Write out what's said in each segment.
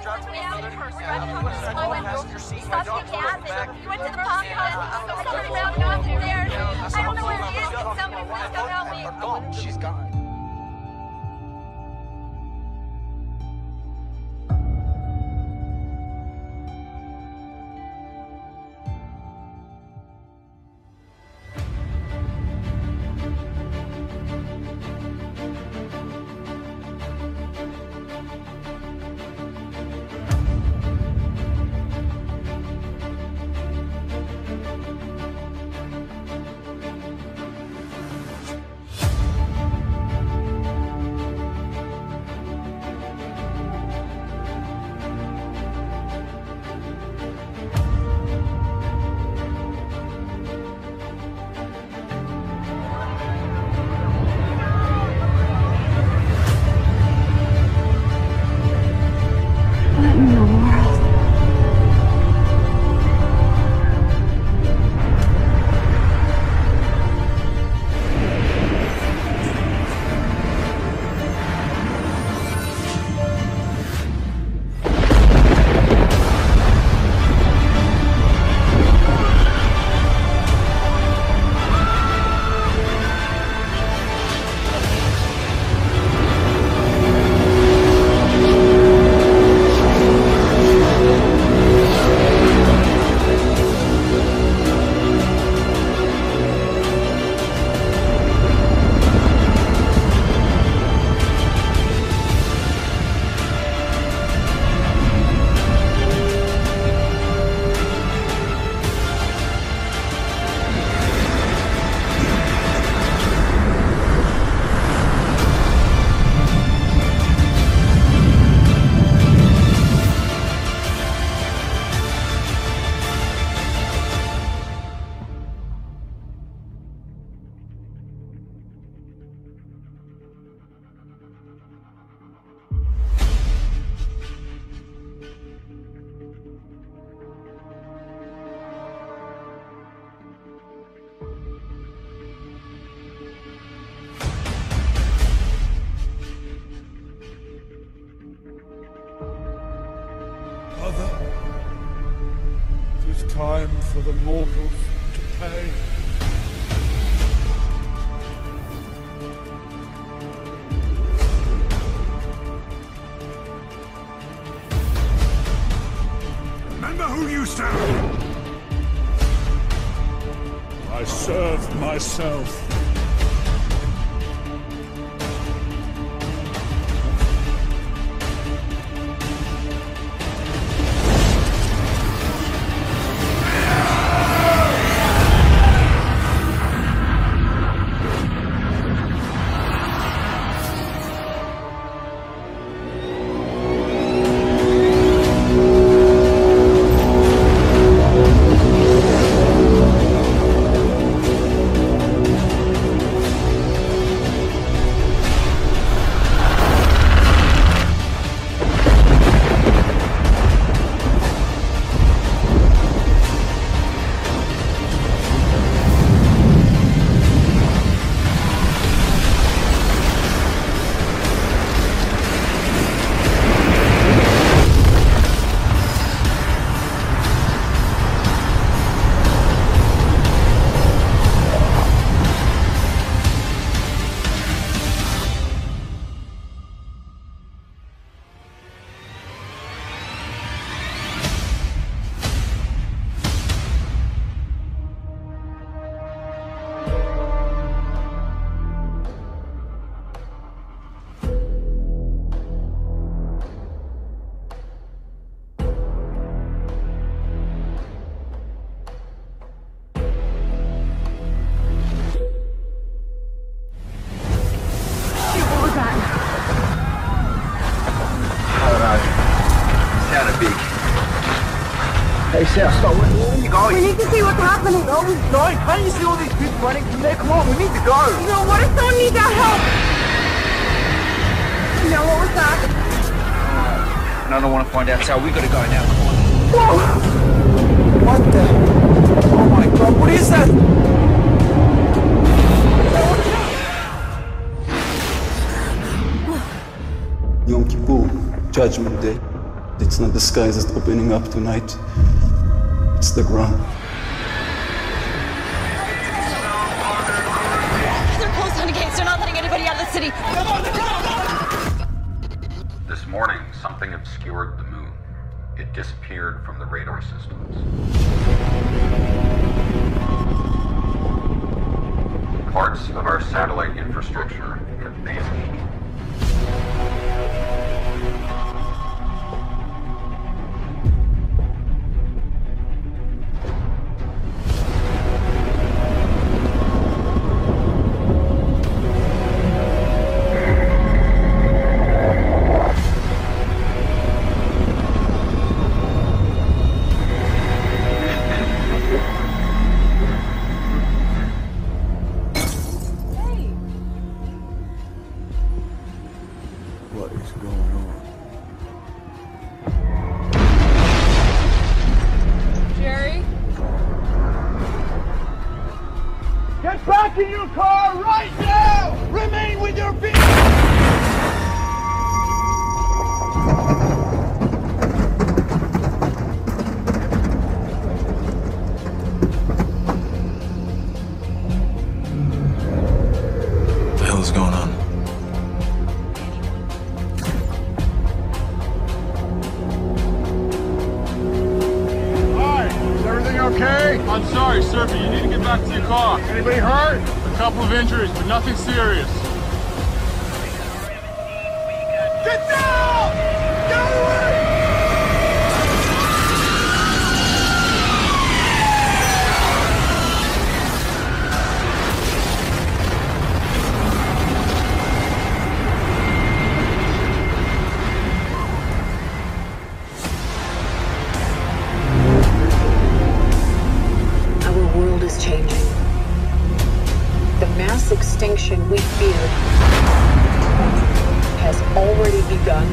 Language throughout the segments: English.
She's gone. Time for the mortals to pay. Remember who you serve! I serve myself. Hey, Sal, stop. Where are you going? We need to see what's happening. No, we don't. Can't you see all these people running from there? Come on, we need to go. No, what if someone needs our help? No, what was that? And I don't want to find out, Sal. We gotta go now. Come on. Whoa! What the? Oh my God, what is that? Yom Kippur, Judgment Day. It's not the skies that's opening up tonight. It's the ground. They're closed on the gates. They're not letting anybody out of the city. This morning, something obscured the moon. It disappeared from the radar systems. Parts of our satellite infrastructure have vanished. What is going on? Jerry? Get back in your car right now! Remain with your feet! What the hell is going on? Hi, is everything okay? I'm sorry, sir, but you need to get back to your car. Anybody hurt? A couple of injuries, but nothing serious. Get down! Get away! Our world is changing. The mass extinction we feared has already begun,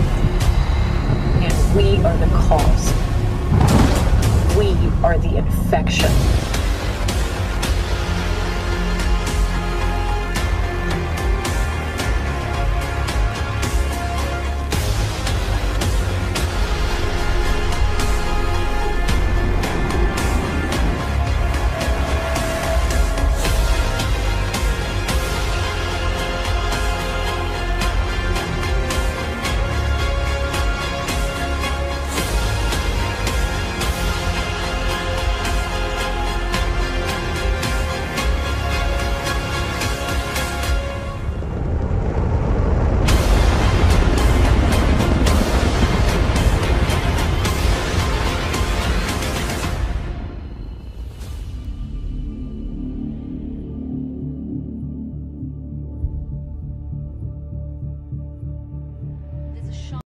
and we are the cause. We are the infection.